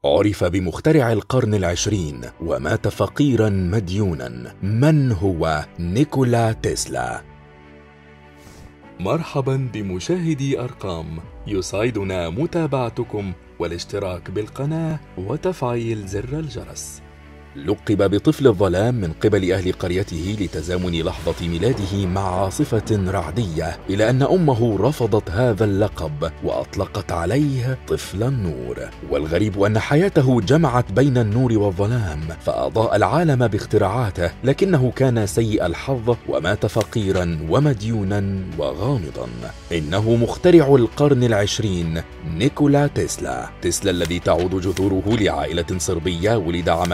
عرف بمخترع القرن العشرين ومات فقيرا مديونا. من هو نيكولا تسلا؟ مرحبا بمشاهدي أرقام، يسعدنا متابعتكم والاشتراك بالقناة وتفعيل زر الجرس. لقب بطفل الظلام من قبل أهل قريته لتزامن لحظة ميلاده مع عاصفة رعدية، إلى أن أمه رفضت هذا اللقب وأطلقت عليه طفل النور. والغريب أن حياته جمعت بين النور والظلام، فأضاء العالم باختراعاته، لكنه كان سيء الحظ ومات فقيرا ومديونا وغامضا. إنه مخترع القرن العشرين نيكولا تسلا. تسلا الذي تعود جذوره لعائلة صربية، ولد عام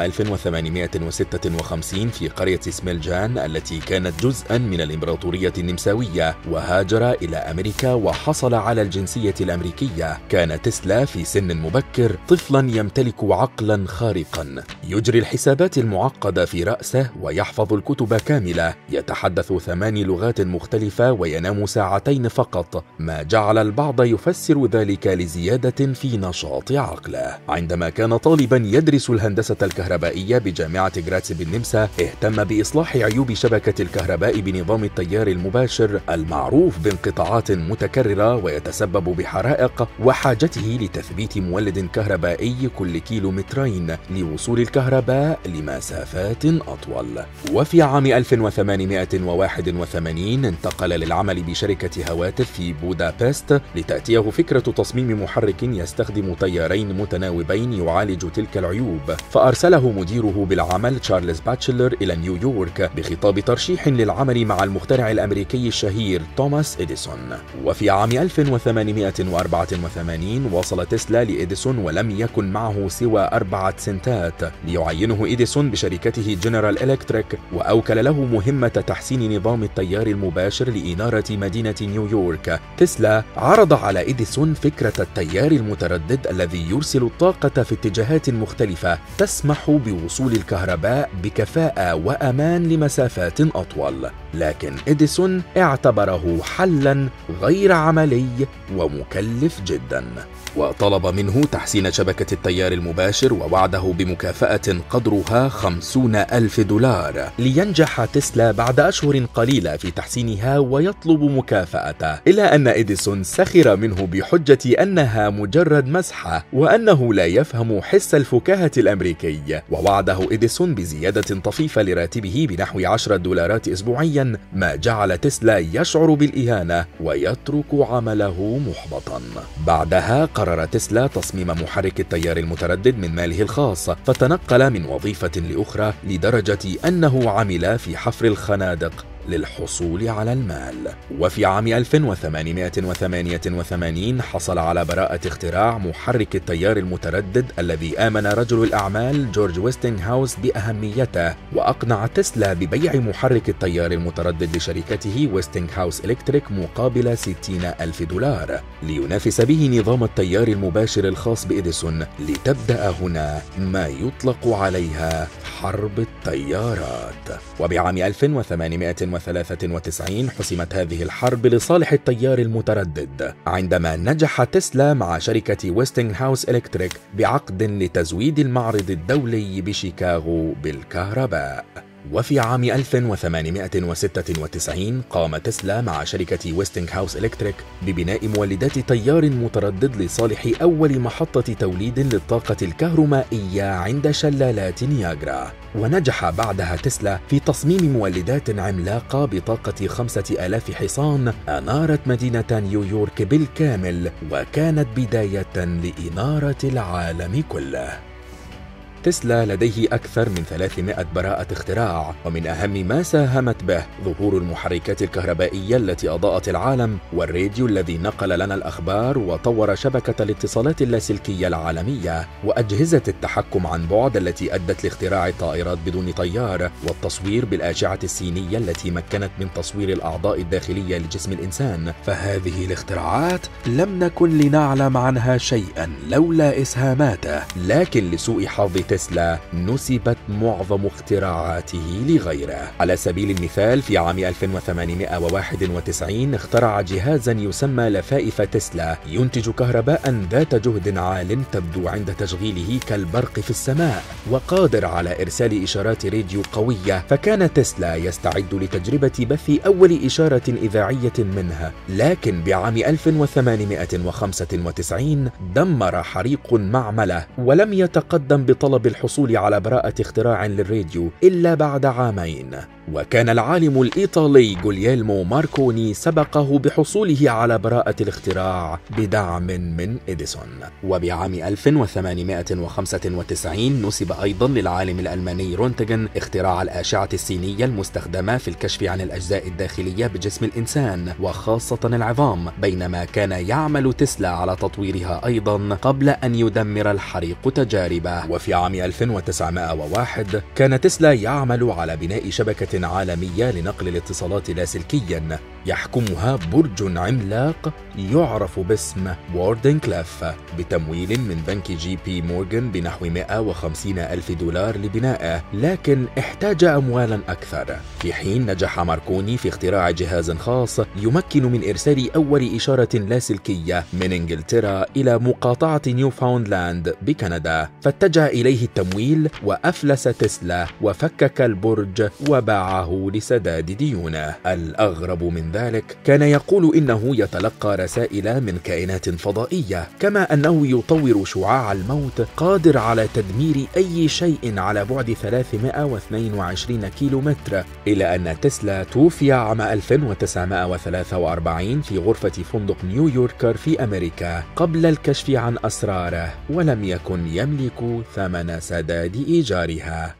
1856 في قرية سميلجان التي كانت جزءا من الإمبراطورية النمساوية، وهاجر إلى أمريكا وحصل على الجنسية الأمريكية. كان تسلا في سن مبكر طفلا يمتلك عقلا خارقا، يجري الحسابات المعقدة في رأسه ويحفظ الكتب كاملة، يتحدث 8 لغات مختلفة وينام ساعتين فقط، ما جعل البعض يفسر ذلك لزيادة في نشاط عقله. عندما كان طالبا يدرس الهندسة الكهربائية بجامعة غراتس بالنمسا، اهتم بإصلاح عيوب شبكة الكهرباء بنظام التيار المباشر المعروف بانقطاعات متكررة ويتسبب بحرائق، وحاجته لتثبيت مولد كهربائي كل كيلومترين لوصول الكهرباء لمسافات أطول. وفي عام 1881 انتقل للعمل بشركة هواتف في بودابست لتأتيه فكرة تصميم محرك يستخدم تيارين متناوبين يعالج تلك العيوب، فأرسله مديره بالعمل تشارلز باتشلر إلى نيويورك بخطاب ترشيح للعمل مع المخترع الأمريكي الشهير توماس إديسون. وفي عام 1884 وصل تسلا لإديسون ولم يكن معه سوى 4 سنتات، ليعينه إديسون بشركته جنرال إلكتريك، وأوكل له مهمة تحسين نظام التيار المباشر لإنارة مدينة نيويورك. تسلا عرض على إديسون فكرة التيار المتردد الذي يرسل الطاقة في اتجاهات مختلفة تسمح بوصول الكهرباء بكفاءة وأمان لمسافات أطول، لكن إديسون اعتبره حلاً غير عملي ومكلف جداً، وطلب منه تحسين شبكة التيار المباشر ووعده بمكافأة قدرها $50,000 لينجح تسلا بعد أشهر قليلة في تحسينها ويطلب مكافأته، إلى أن إديسون سخر منه بحجة أنها مجرد مسحة وأنه لا يفهم حس الفكاهة الأمريكي، ووعده إديسون بزيادة طفيفة لراتبه بنحو $10 أسبوعيا، ما جعل تسلا يشعر بالإهانة ويترك عمله محبطا. بعدها قرر تسلا تصميم محرك التيار المتردد من ماله الخاص، فتنقل من وظيفة لأخرى لدرجة أنه عمل في حفر الخنادق للحصول على المال. وفي عام 1888 حصل على براءة اختراع محرك التيار المتردد الذي آمن رجل الأعمال جورج ويستنغهاوس بأهميته، وأقنع تسلا ببيع محرك التيار المتردد لشركته ويستنغهاوس إلكتريك مقابل $60,000 لينافس به نظام التيار المباشر الخاص بإديسون، لتبدأ هنا ما يطلق عليها حرب التيارات. وبعام 1893 حسمت هذه الحرب لصالح التيار المتردد، عندما نجح تسلا مع شركة ويستنغهاوس إلكتريك بعقد لتزويد المعرض الدولي بشيكاغو بالكهرباء. وفي عام 1896 قام تسلا مع شركة ويستنغهاوس إلكتريك ببناء مولدات تيار متردد لصالح أول محطة توليد للطاقة الكهرومائية عند شلالات نياجرا، ونجح بعدها تسلا في تصميم مولدات عملاقة بطاقة 5000 حصان أنارت مدينة نيويورك بالكامل، وكانت بداية لإنارة العالم كله. تسلا لديه أكثر من 300 براءة اختراع، ومن أهم ما ساهمت به ظهور المحركات الكهربائية التي أضاءت العالم، والراديو الذي نقل لنا الأخبار وطور شبكة الاتصالات اللاسلكية العالمية، وأجهزة التحكم عن بعد التي أدت لاختراع الطائرات بدون طيار، والتصوير بالأشعة السينية التي مكنت من تصوير الأعضاء الداخلية لجسم الإنسان. فهذه الاختراعات لم نكن لنعلم عنها شيئا لولا إسهاماته، لكن لسوء حظ تسلا نسبت معظم اختراعاته لغيره. على سبيل المثال في عام 1891 اخترع جهازا يسمى لفائف تسلا ينتج كهرباء ذات جهد عال تبدو عند تشغيله كالبرق في السماء وقادر على إرسال إشارات راديو قوية، فكان تسلا يستعد لتجربة بث أول إشارة إذاعية منها، لكن بعام 1895 دمر حريق معمله ولم يتقدم بطلب الحصول على براءة اختراع للراديو إلا بعد عامين. وكان العالم الإيطالي جولييلمو ماركوني سبقه بحصوله على براءة الاختراع بدعم من إديسون. وبعام 1895 نسب أيضا للعالم الألماني رونتجن اختراع الأشعة السينية المستخدمة في الكشف عن الأجزاء الداخلية بجسم الإنسان وخاصة العظام، بينما كان يعمل تسلا على تطويرها أيضا قبل أن يدمر الحريق تجاربه. وفي عام 1901 كان تسلا يعمل على بناء شبكة عالمية لنقل الاتصالات لاسلكيا يحكمها برج عملاق يعرف باسم ووردنكليف بتمويل من بنك جي بي مورغان بنحو 150 ألف دولار لبنائه، لكن احتاج أموالا أكثر. في حين نجح ماركوني في اختراع جهاز خاص يمكن من إرسال أول إشارة لاسلكية من إنجلترا إلى مقاطعة نيوفاوندلاند بكندا، فاتجه إليه التمويل وأفلس تسلا وفكك البرج وباعه لسداد ديونه. الأغرب من ذلك كان يقول إنه يتلقى رسائل من كائنات فضائية، كما أنه يطور شعاع الموت قادر على تدمير أي شيء على بعد 322 كيلومتر، إلى أن تسلا توفي عام 1943 في غرفة فندق نيويوركر في أمريكا قبل الكشف عن أسراره، ولم يكن يملك ثمن سداد إيجارها.